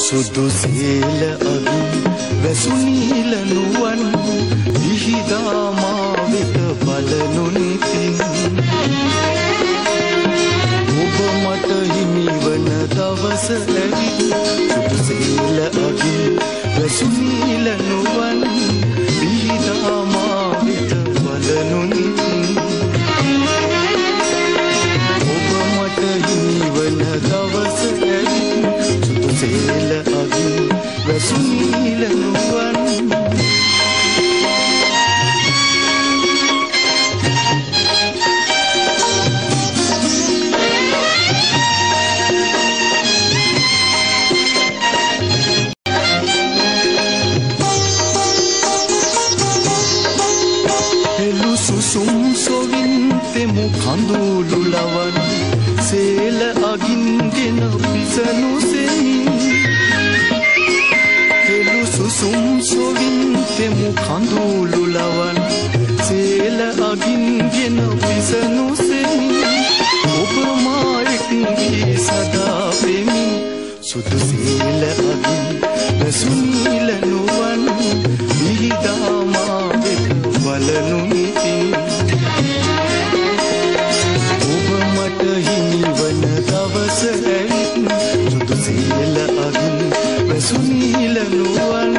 සුදු සේල අගි වැසුනීල නුවන් විහිදා මා වෙත බලනු නිතින් ඔබ මට හිමිවන දවස ඇවිත් සුදු සේල අගි වැසුනීල නුවන් විහිදා මා වෙත බලනු නිතින් ඔබ මට හිමිවන දවස ඇවිත් සුදු සේල අගි වැසුනීල නුවන් සුසුම් සොවින් තෙමු කඳුළු ලවන් සේල අගින්ගෙන පිසනු සෙමින් හෙළු සුසුම් සොවින් තෙමු කඳුළු ලවන් සේල අගින්ගෙන පිසනු සෙමින් ඔබ මා එක්වී සදා වෙමින් සුදු සේල අගි වැසුනීල නුවන් විහිදා මා වෙත බලනු නිතින් ඔබ මට හිමිවන දවස ඇවිත් සුදු සේල අගි වැසුනීල නුවන්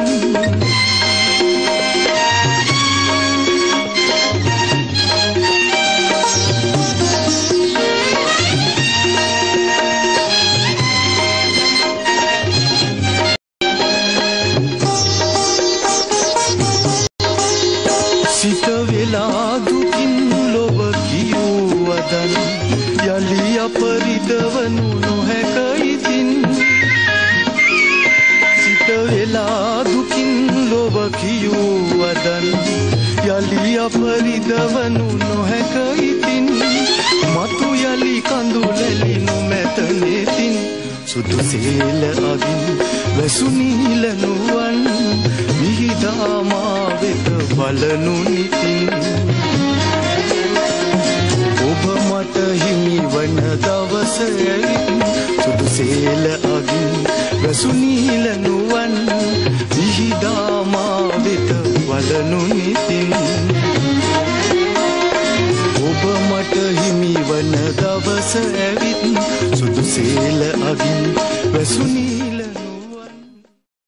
සිත වෙලා දුකින් ලොව කියූ වදන් යලි අපරිදවනු නොහැක ඉතින් සිත වෙලා දුකින් ලොව කියූ වදන් යලි අපරිදවනු නොහැක ඉතින් මතු යලි කඳුලැලි නොමැත නෙතින් සුදු සේල අගි වැසුනීල නුවන් විහිදා මා වෙත බලනු නිතින් ඔබ මට හිමිවන දවස ඇවිත් සුදු සේල අගි වැසුනීල නුවන් විහිදා මා වෙත බලනු නිතින් ඔබ මට හිමිවන දවස ඇවිත් සුදු සේල අගි වැසුනී